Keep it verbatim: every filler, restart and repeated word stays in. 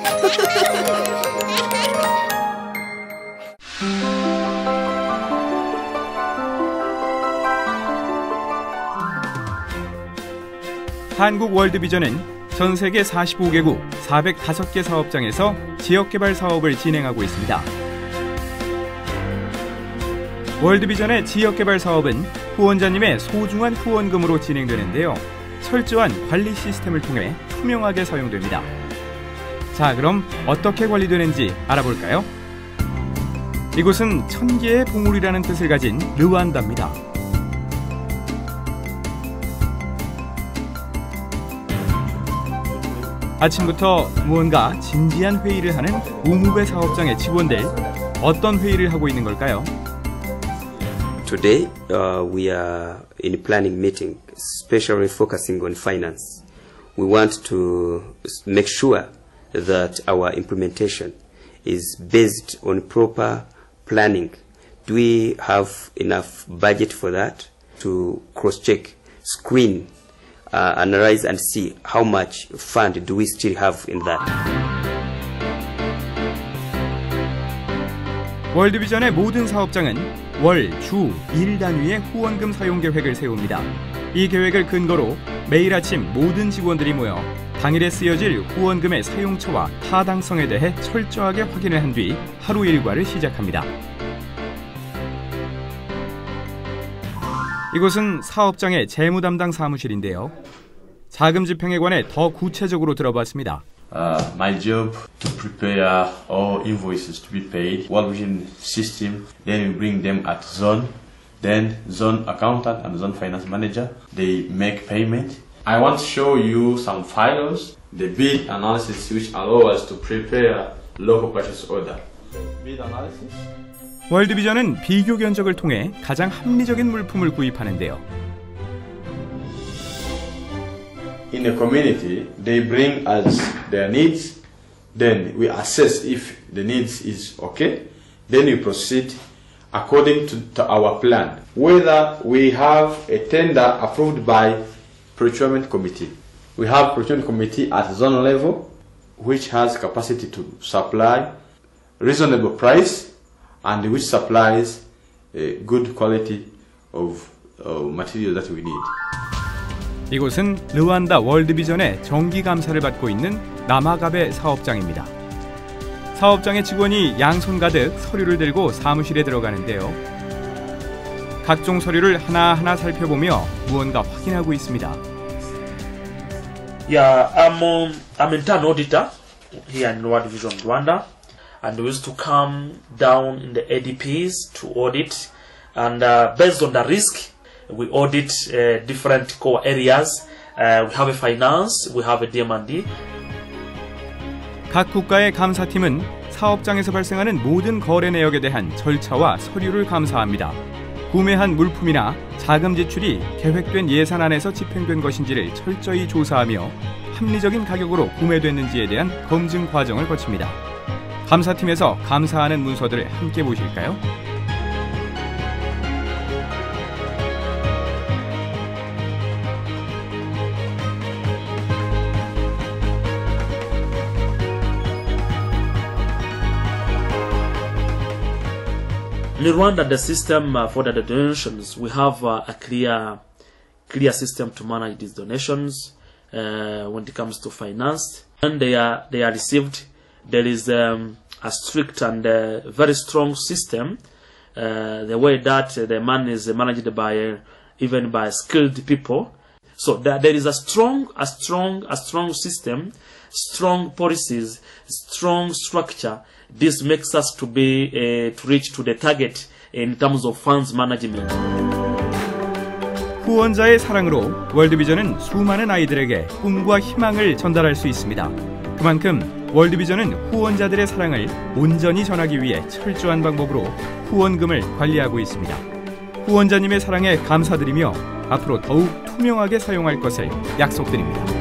한국 월드비전은 전 세계 사십오 개국 사백오 개 사업장에서 지역개발 사업을 진행하고 있습니다. 월드비전의 지역개발 사업은 후원자님의 소중한 후원금으로 진행되는데요. 철저한 관리 시스템을 통해 투명하게 사용됩니다. 자, 그럼 어떻게 관리되는지 알아볼까요? 이곳은 천 개의 보물이라는 뜻을 가진 르완다입니다. 아침부터 무언가 진지한 회의를 하는 우무베 사업장의 직원들, 어떤 회의를 하고 있는 걸까요? Today uh, we are in a planning meeting, especially focusing on finance. We want to make sure that our implementation is based on proper planning. Do we have enough budget for that? To cross-check, screen, uh, analyze and see how much fund do we still have in that. 월드비전의 모든 사업장은 월, 주, 일 단위의 후원금 사용 계획을 세웁니다. 이 계획을 근거로 매일 아침 모든 직원들이 모여 당일에 쓰여질 후원금의 사용처와 타당성에 대해 철저하게 확인을 한 뒤 하루 일과를 시작합니다. 이곳은 사업장의 재무 담당 사무실인데요. 자금 집행에 관해 더 구체적으로 들어봤습니다. Uh, my job to prepare all invoices to be paid, Worldvision system, then we bring them at zone, then zone accountant and zone finance manager, they make payment. I want to show you some files, the bid analysis which allow us to prepare local purchase order. Bid analysis? 월드비전은 비교 견적을 통해 가장 합리적인 물품을 구입하는데요. In a community, they bring us their needs, then we assess if the needs is okay, then we proceed according to, to our plan. Whether we have a tender approved by procurement committee. We have procurement committee at zone level, which has capacity to supply reasonable price and which supplies a good quality of uh, material that we need. 이곳은 르완다 월드비전의 정기 감사를 받고 있는 나마가베 사업장입니다. 사업장의 직원이 양손 가득 서류를 들고 사무실에 들어가는데요. 각종 서류를 하나하나 살펴보며 무언가 확인하고 있습니다. Yeah, I'm um, I'm intern auditor here in World Vision Rwanda, and we used to come down in the A D Ps to audit, and uh, based on the risk. We audit uh, different core areas. Uh, we have a finance, we have a D M and D. 각 국가의 감사팀은 사업장에서 발생하는 모든 거래 내역에 대한 절차와 서류를 감사합니다. 구매한 물품이나 자금 지출이 계획된 예산 안에서 집행된 것인지를 철저히 조사하며 합리적인 가격으로 구매됐는지에 대한 검증 과정을 거칩니다. 감사팀에서 감사하는 문서들을 함께 보실까요? In Rwanda, the system uh, for the donations, we have uh, a clear, clear system to manage these donations uh, when it comes to finance. When they are they are received, there is um, a strict and uh, very strong system. Uh, the way that uh, the money is managed by uh, even by skilled people. So that there is a strong, a strong, a strong system, strong policies, strong structure. This makes us to be uh, to reach to the target in terms of funds management. 후원자의 사랑으로 월드비전은 수많은 아이들에게 꿈과 희망을 전달할 수 있습니다. 그만큼 월드비전은 후원자들의 사랑을 온전히 전하기 위해 철저한 방법으로 후원금을 관리하고 있습니다. 후원자님의 사랑에 감사드리며 앞으로 더욱 투명하게 사용할 것을 약속드립니다.